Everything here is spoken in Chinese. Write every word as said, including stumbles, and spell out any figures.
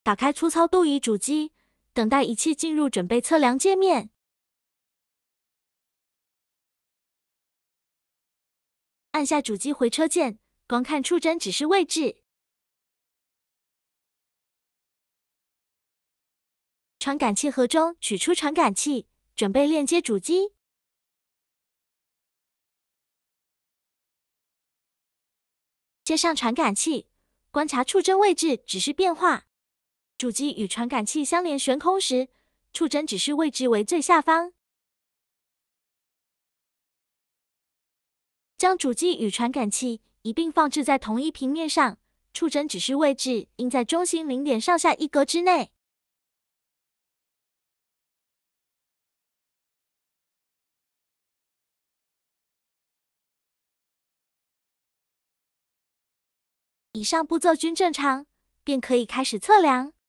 打开粗糙度仪主机，等待仪器进入准备测量界面。按下主机回车键，观看触针指示位置。传感器盒中取出传感器，准备链接主机。接上传感器，观察触针位置指示变化。主机与传感器相连悬空时，触针指示位置为最下方。将主机与传感器一并放置在同一平面上，触针指示位置应在中心零点上下一格之内。以上步骤均正常，便可以开始测量。